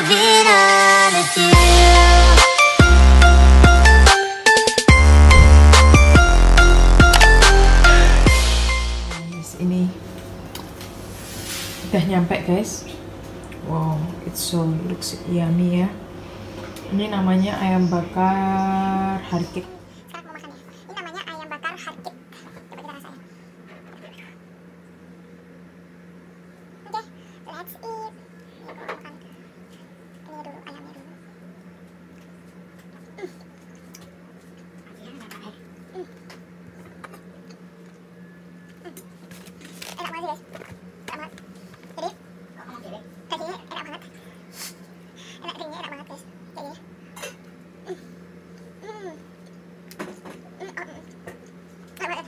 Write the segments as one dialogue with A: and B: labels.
A: vida de ti.
B: Ini udah nyampe guys. Wow, it's so looks yummy ya. Ini namanya ayam bakar harkit.
C: Sekarang mau makan ya. Ini namanya ayam bakar harkit. Coba kita rasain. Oke, let's eat. Ini aku mau makan. Ini dulu ayamnya dulu. Enak banget guys. Enak banget. Jadi, dagingnya enak banget. Dagingnya enak banget guys. Kayak gini. Enak banget.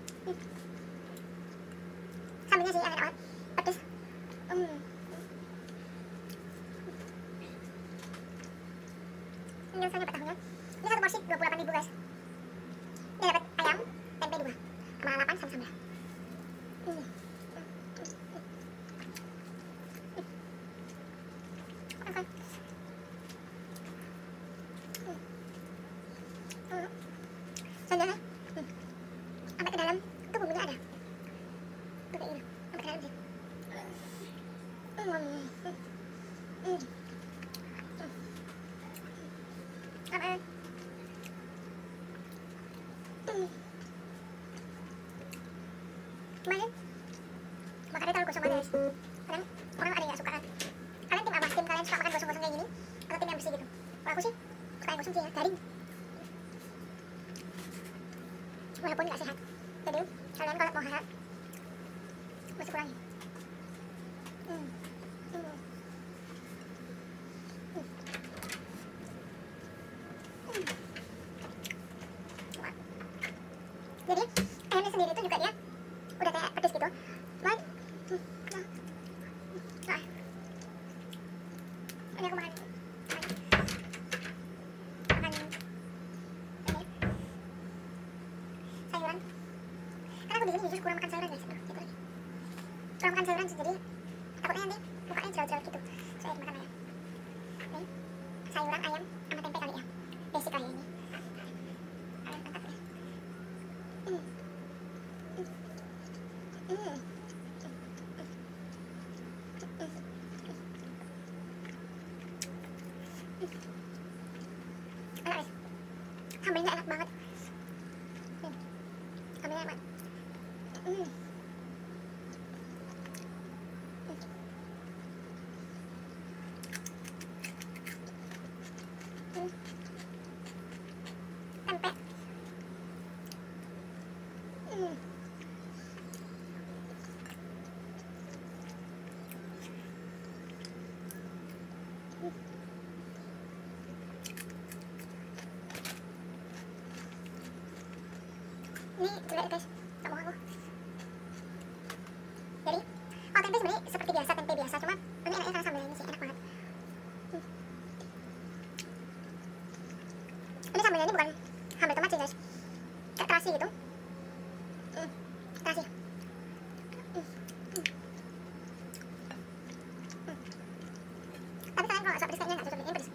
C: Sambelnya sih yang enak banget. Pedes. Ini langsung dapat tahunya. Ini satu porsi 28.000 guys. Dia dapat ayam, tempe 2 sama lalapan sama sambal. Sambelnya sampai ke dalam itu bumbunya ada. Tuh kayak gini, sampai ke dalam sih. Apa? Gimana? Makannya terlalu gosong banget guys. Kadang orang ada yang gak suka kan. Kalian tim apa? Tim kalian suka makan gosong-gosong kayak gini? Atau tim yang bersih gitu? Kalau aku sih suka yang gosong sih ya, garing. Walaupun gak sehat. Jadi kalian kalau mau sehat mesti kurangin. Jadi ayamnya sendiri itu juga dia udah kayak pedes gitu. Cuman ini aku makan ini sayuran. Karena aku di sini jujur kurang makan sayuran guys. Gitu lagi. Kurang makan sayuran sih, jadi takutnya nanti mukanya jerawat-jerawat gitu. Saya makan ayam. Ini sayuran ayam sama tempe kali ya. Basic kali ini. Kalian mantap ya. Enak guys. Sambelnya enak banget. Sambelnya enak banget. Tempe. Ini jelek guys, gak mau aku. Jadi, kalau tempe sebenarnya seperti biasa, tempe biasa, cuma ini enaknya karena sambelnya ini sih, enak banget. Ini sambelnya ini bukan sambal tomat sih guys, kayak terasi gitu. Terasi. Tapi kalian kalau gak suka pedes kayaknya gak cocok, ini pedes.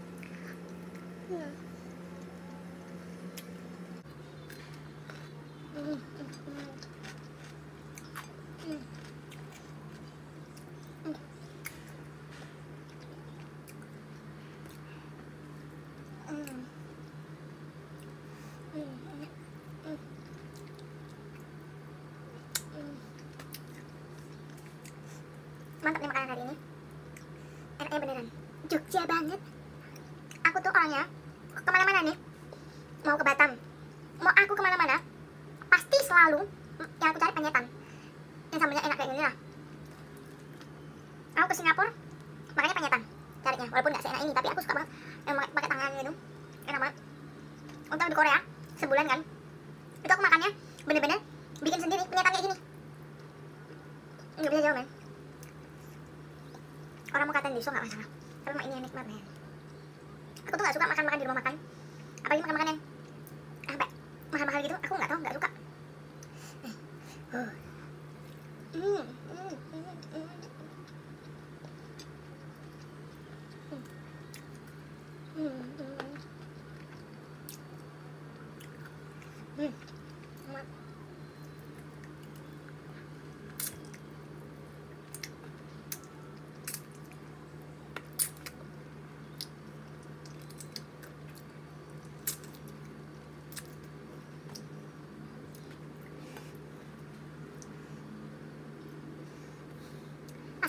C: Mantap nih makanan hari ini. Enaknya beneran Jogja banget. Aku tuh orangnya kemana-mana nih, mau ke Batam, mau aku kemana-mana pasti selalu yang aku cari penyetan yang sambelnya enak kayak gini lah. Aku ke Singapura makanya penyetan carinya, walaupun gak seenak ini, tapi aku suka banget yang pakai tangan gitu, enak banget. Untuk di Korea sebulan kan, itu aku makannya bener-bener bikin sendiri penyetan kayak gini, nggak bisa jauh men. Orang mau katain diso gak masalah, tapi mah ini yang nikmat men. Aku tuh gak suka makan-makan di rumah makan, apalagi makan-makan yang sampai mahal-mahal gitu, aku gak tau, gak suka.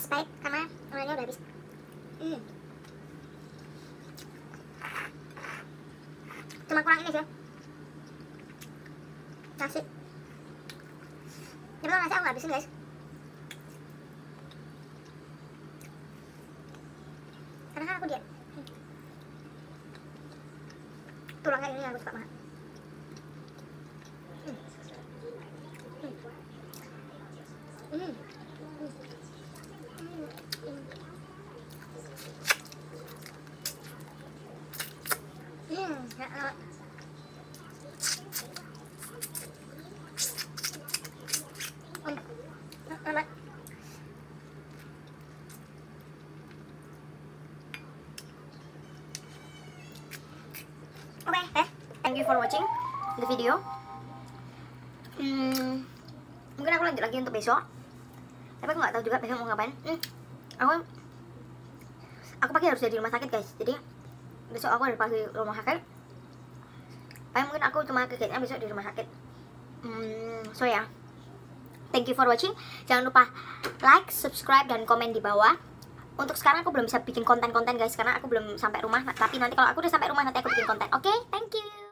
C: pahit karena orangnya udah habis. Cuma kurang ini sih nasi. Tapi nasi aku nggak habisin guys, karena kan aku diet. Tulang kayak ini yang aku suka banget. Thank you for watching the video. Mungkin aku lanjut lagi untuk besok, tapi aku nggak tahu juga besok mau ngapain. Aku pagi harus jadi rumah sakit guys, jadi besok aku harus pagi rumah sakit. Mungkin aku cuma kegiatannya besok di rumah sakit. So ya, thank you for watching. Jangan lupa like, subscribe, dan komen di bawah. Untuk sekarang aku belum bisa bikin konten-konten guys, karena aku belum sampai rumah. Tapi nanti kalau aku udah sampai rumah nanti aku bikin konten. Oke, thank you.